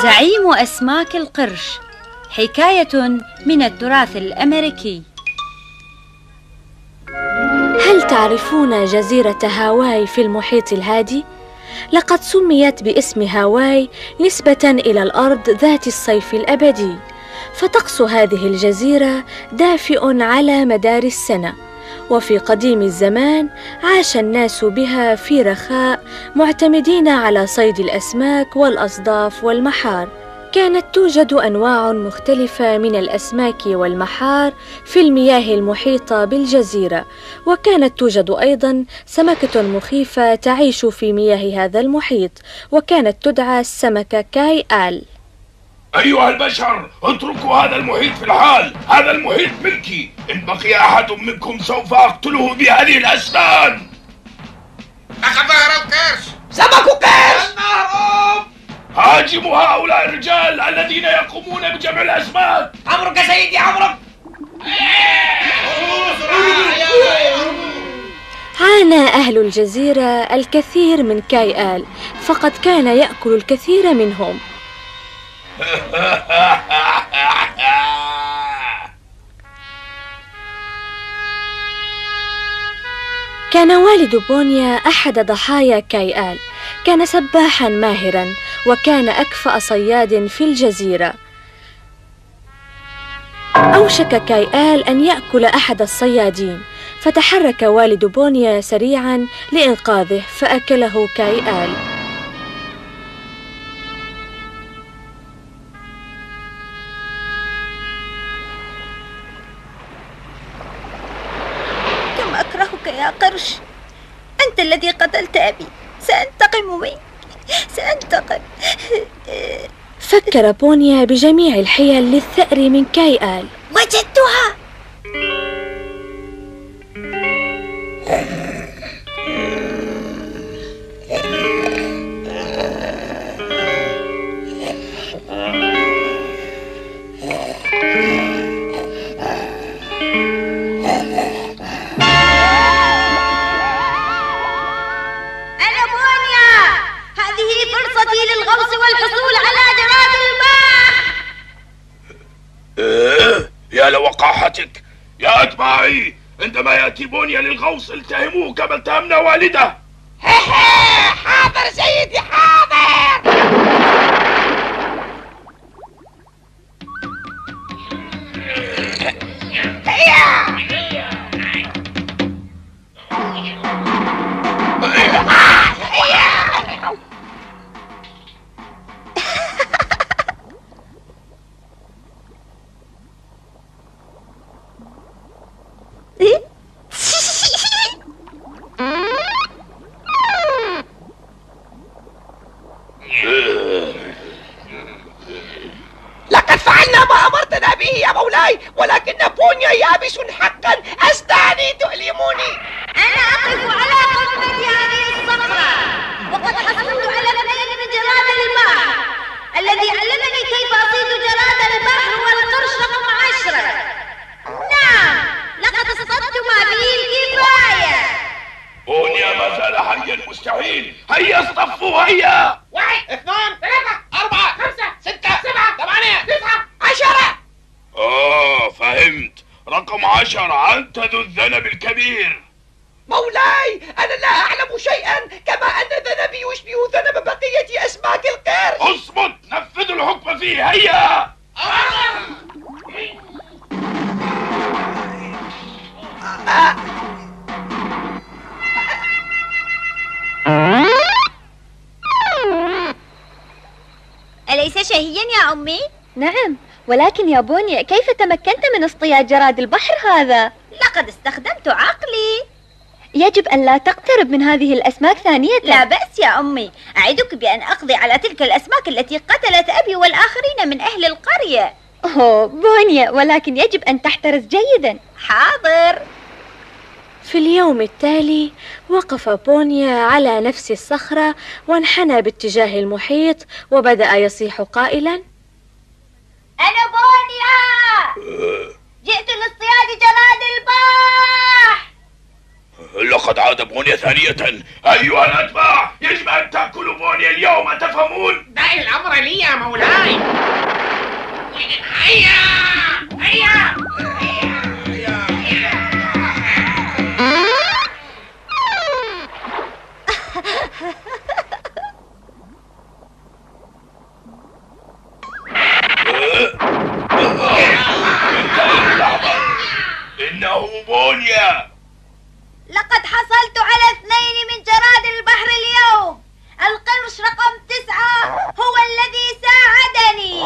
زعيم أسماك القرش، حكاية من التراث الأمريكي. هل تعرفون جزيرة هاواي في المحيط الهادي؟ لقد سميت باسم هاواي نسبة إلى الأرض ذات الصيف الأبدي، فطقس هذه الجزيرة دافئ على مدار السنة، وفي قديم الزمان عاش الناس بها في رخاء معتمدين على صيد الأسماك والأصداف والمحار. كانت توجد أنواع مختلفة من الأسماك والمحار في المياه المحيطة بالجزيرة، وكانت توجد أيضا سمكة مخيفة تعيش في مياه هذا المحيط، وكانت تدعى السمكة كاي آل. أيها البشر، اتركوا هذا المحيط في الحال، هذا المحيط ملكي، إن بقي أحد منكم سوف أقتله بهذه الأسنان. أخذ ظهر القرش، سمكوا قرش، النهر. هاجموا هؤلاء الرجال الذين يقومون بجمع الأسماك. أمرك يا سيدي، أمرك. عانى أهل الجزيرة الكثير من كاي آل، فقد كان يأكل الكثير منهم. كان والد بونيا أحد ضحايا كاي آل، كان سباحا ماهرا، وكان أكفأ صياد في الجزيرة. أوشك كاي آل أن يأكل أحد الصيادين، فتحرك والد بونيا سريعا لإنقاذه، فأكله كاي آل. كم أكرهك يا قرش، أنت الذي قتلت أبي، سأنتقم منك، سأنتقم. فكر بونيا بجميع الحيل للثأر من كاي آل. وجدتها. أنا بونيا، هذه فرصتي للغوص والحصول على جراد الماء. يا لوقاحتك يا أتباعي، عندما يأتي بونيا للغوص التهموه كما اتهمنا والده. حاضر سيدي، حاضر. لقد فعلنا ما أمرتنا به يا مولاي، ولكن بونيا يابس حقا، أسناني تؤلمني. أنا أقف على قمة هذه الصخرة، وقد حصلت على 2 من جراد البحر. الذي علمني كيف أصيد جراد البحر والقرش رقم 10. نعم، لقد اصطدت ما فيه الكفاية. بونيا ما زال حيا، مستحيل. هيا اصطفوا، هيا. 1 2 3 4 5 6 7 8 9 10. فهمت، رقم 10 أنت ذو الذنب الكبير. مولاي، أنا لا أعلم شيئا، كما أن ذنبي يشبه ذنب بقية أسماك القرش. اصمت، نفذوا الحكم فيه، هيا. أليس شهيا يا أمي؟ نعم، ولكن يا بونيا كيف تمكنت من اصطياد جراد البحر هذا؟ لقد استخدمت عقلي. يجب أن لا تقترب من هذه الأسماك ثانية. لا بأس يا أمي، أعدك بأن أقضي على تلك الأسماك التي قتلت أبي والآخرين من أهل القرية. أوه بونيا، ولكن يجب أن تحترس جيدا. حاضر. في اليوم التالي وقف بونيا على نفس الصخرة وانحنى باتجاه المحيط، وبدأ يصيح قائلا: أنا بونيا، جئت لاصطياد جراد البحر. لقد عاد بونيا ثانية. أيها الأتباع، يجب أن تأكلوا بونيا اليوم، أتفهمون؟ دع الأمر لي يا مولاي. هيا هيا إنه بونيا. لقد حصلت على 2 من جراد البحر اليوم. القرش رقم 9 هو الذي ساعدني.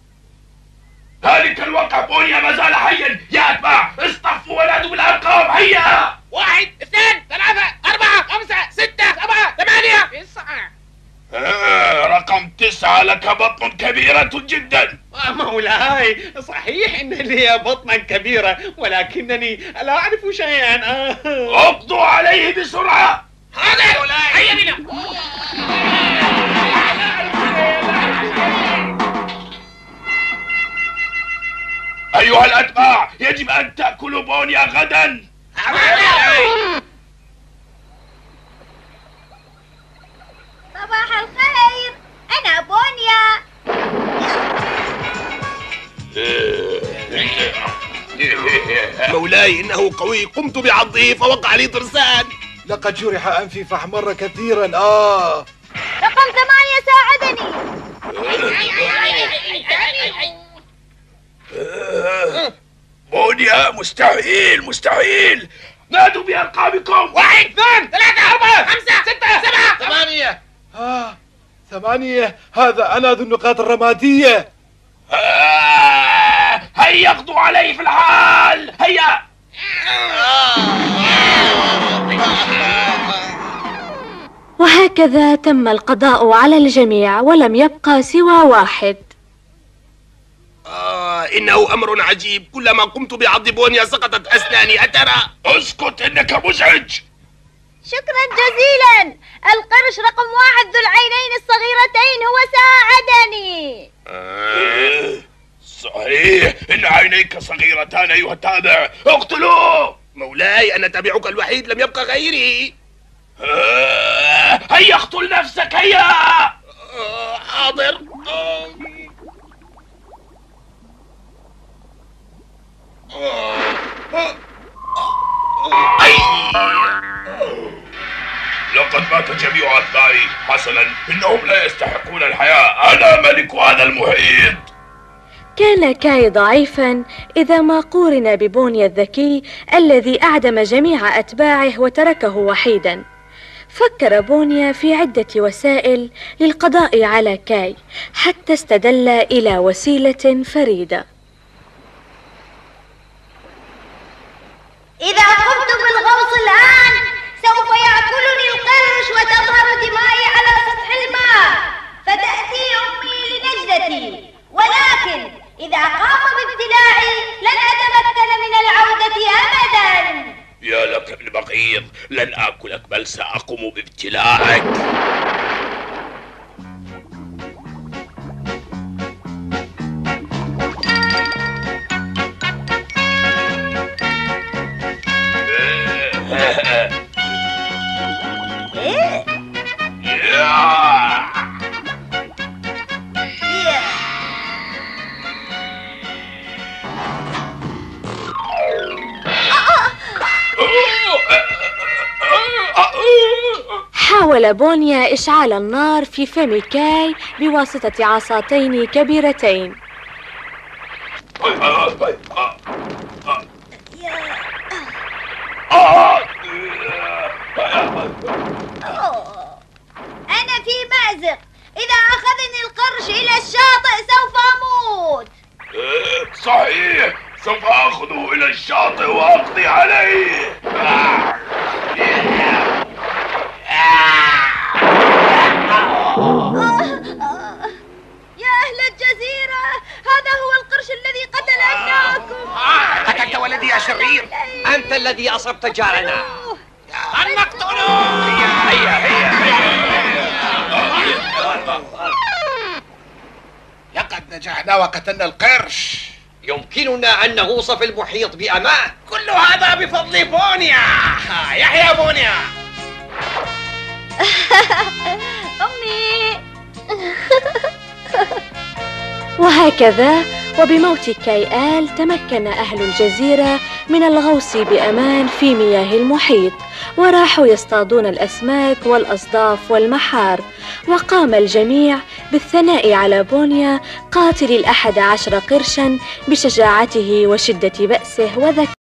ذلك الوقع بونيا ما زال حيا. يا أتباع اصطفوا ونادوا بالأرقام. هيا. 1 2 3 4 5 6 7 8 9. رقم 9 لك بطن كبيرة جدا. مولاي، صحيح إن لي بطنا كبيرة، ولكنني لا أعرف شيئا. اقضوا عليه بسرعة. هذا مولاي. هيا بنا. أيها الأتباع، يجب أن تأكلوا بونيا غدا. صباح الخير، أنا بونيا. مولاي إنه قوي، قمت بعضه فوقع لي ضرسان. لقد جرح أنفي فاحمر كثيرا. رقم 8 ساعدني. بونيا مستحيل مستحيل. نادوا بأرقامكم. 1 2 3 4 5 6 7 8. 8. هذا أنا ذو النقاط الرمادية. هيا اقضوا عليه في الحال. هيا. وهكذا تم القضاء على الجميع ولم يبقى سوى واحد. إنه أمر عجيب، كلما قمت بعض بونيا سقطت أسناني. أترى؟ اسكت، إنك مزعج. شكرا جزيلا. القرش رقم 1 ذو العينين الصغيرتين هو ساعدني. صحيح، إن عينيك صغيرتان أيها التابع. اقتلوه. مولاي أنا تابعك الوحيد، لم يبقى غيري. هيا اقتل نفسك. هيا. حاضر. لقد مات جميع أتباعي. حسنا، إنهم لا يستحقون الحياة. أنا ملك هذا المحيط. كان كاي ضعيفا إذا ما قورن ببونيا الذكي الذي أعدم جميع أتباعه وتركه وحيدا. فكر بونيا في عدة وسائل للقضاء على كاي حتى استدل إلى وسيلة فريدة. إذا قمت بالغوص الآن سوف يأكلني القرش وتظهر دمائي على سطح الماء، فتأتي أمي لنجدتي. ولكن إذا قام بابتلاعي لن أتمكن من العودة أبدا. يا لك ابن بغيض، لن آكلك بل سأقوم بابتلاعك. حاول بونيا إشعال النار في فم كاي بواسطة عصاتين كبيرتين. أنا في مأزق. إذا أخذني القرش إلى الشاطئ سوف أموت. صحيح، سوف أخذه إلى الشاطئ وأقضي عليه. يا أهل الجزيرة، هذا هو القرش الذي قتل أبناءكم. قتلت ولدي يا شرير. أنت الذي أصبت جارنا. أن نقتله. لقد نجحنا وقتلنا القرش. يمكننا أن نغوص في المحيط بأمان. كل هذا بفضل بونيا. يحيى بونيا. أمي. وهكذا وبموت كايآل تمكن أهل الجزيرة من الغوص بأمان في مياه المحيط، وراحوا يصطادون الأسماك والأصداف والمحار. وقام الجميع بالثناء على بونيا قاتل 11 قرشا بشجاعته وشدة بأسه وذكائه.